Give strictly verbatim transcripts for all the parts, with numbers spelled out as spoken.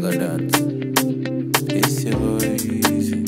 got that. It's your boy Eazi.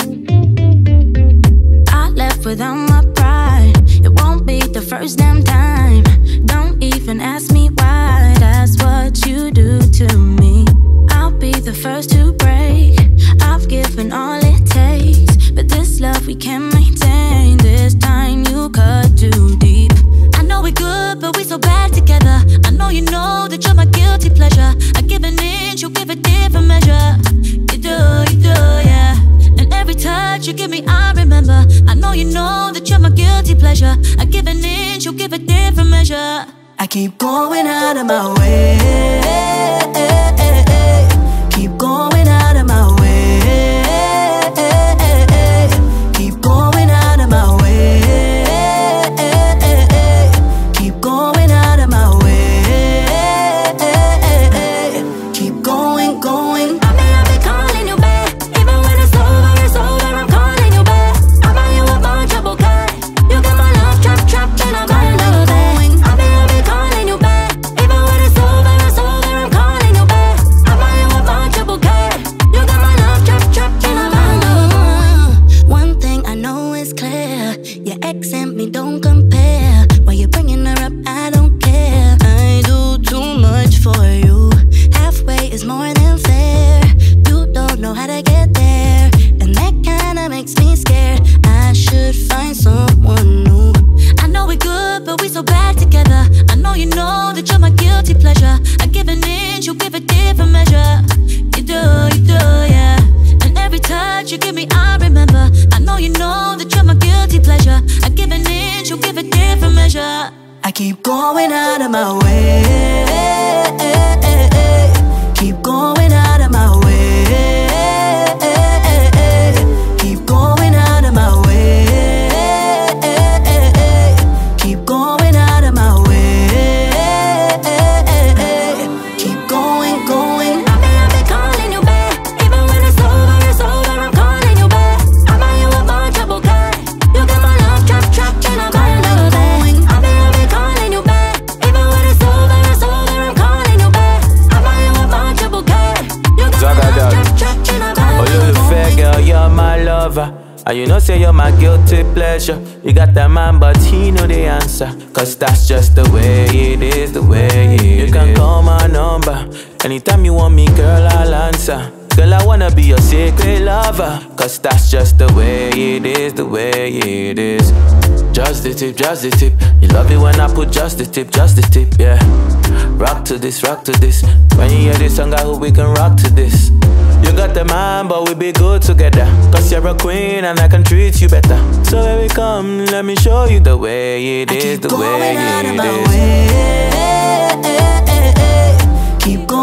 I left without my pride. It won't be the first damn time. Don't even ask me why. That's what you do to me. I'll be the first to break. I've given all it takes, but this love we can't maintain. This time you cut too deep. I know we're good, but we're so bad together. I know you know that you're my guilty pleasure. I give an inch, you give a different measure. You do, you do, yeah. And every touch you give me, I remember. I know you know that you're my guilty pleasure. I give an inch, you give a different measure. I keep going out of my way. Keep going out of my way. Keep going out of my way. Keep going out of my way. Keep going, going. I may have been calling you back. Even when it's over, it's over, I'm calling you back. I buy you a bunch of bouquet. You got my love trapped, trapped in a bando. I may have been calling you back. Even when it's over, it's over, I'm calling you back. I buy you a bunch of bouquet. You got my love trapped, trapped in a bando. One thing I know is clear. Your ex and me don't compare. Why you bringing her up, I don't care. I do too much for you. Halfway is more than fair. You don't know how to get there, and that kinda makes me scared. I should find someone new. I know we're good, but we're so bad together. I know you know that you're my guilty pleasure. I give an inch, you give a different measure. You do, you do, yeah. And every touch you give me, I remember. I know you know that you're my guilty pleasure. I give an inch, you give a different measure. I keep going out of my way. Keep going out of my way. Keep going out of my way. Keep going out of my way. Keep going, going. I may have been calling you back. Even when it's over, it's over, I'm calling you back. I buy you a bunch of bouquet. You got my love trapped, trapped in a bando. I may have been calling you back. Even when it's over, it's over, I'm calling you back. I buy you a bunch of bouquet. You got my love trapped, trapped in a bando. Oh, you the fair girl, you're my lover. And you know say you're my guilty pleasure. You got that man, but he know the answer. Cause that's just the way it is, the way it is. You can call my number. Anytime you want me, girl, I'll answer. Girl, I wanna be your secret lover. Cause that's just the way it is, the way it is. Just the tip, just the tip. You love it when I put just the tip, just the tip, yeah. Rock to this, rock to this. When you hear this song, I hope we can rock to this. You got the man, but we be good together. Cause you're a queen and I can treat you better. So baby, come, let me show you the way it is, the way it is. Keep going.